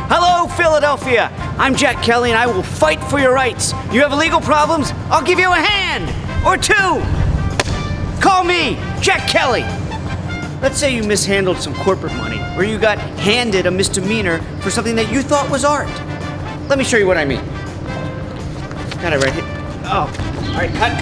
Hello, Philadelphia. I'm Jack Kelly, and I will fight for your rights. You have legal problems? I'll give you a hand or two. Call me, Jack Kelly. Let's say you mishandled some corporate money, or you got handed a misdemeanor for something that you thought was art. Let me show you what I mean. Got it right here. Oh, all right, cut.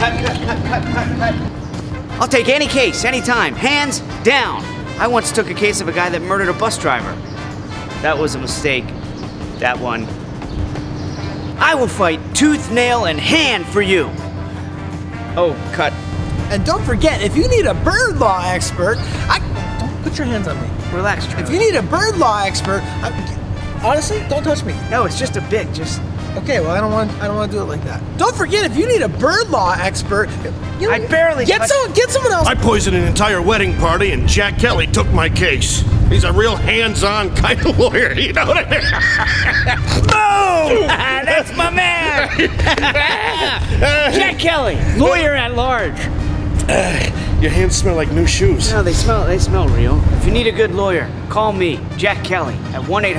I'll take any case, anytime, hands down. I once took a case of a guy that murdered a bus driver. That was a mistake, that one. I will fight tooth, nail, and hand for you. Oh, cut. And don't forget, if you need a bird law expert, don't put your hands on me. Relax, Trevor. If you need a bird law expert, honestly, don't touch me. No, it's just a bit, just... Okay, well, I don't want to do it like that. Don't forget, if you need a bird law expert, you know, I barely get someone else. I poisoned an entire wedding party, and Jack Kelly took my case. He's a real hands-on kind of lawyer, you know what I mean? Boom! That's my man! Jack Kelly, lawyer at large. Your hands smell like new shoes. No, they smell real. If you need a good lawyer, call me, Jack Kelly, at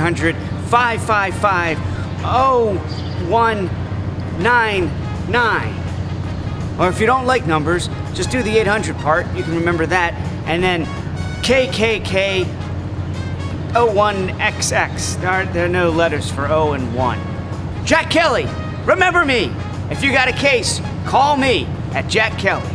1-800-555-0199. Or if you don't like numbers, just do the 800 part. You can remember that. And then KKK 01XX. There are no letters for O and 1. Jack Kelly, remember me. If you got a case, call me at Jack Kelly.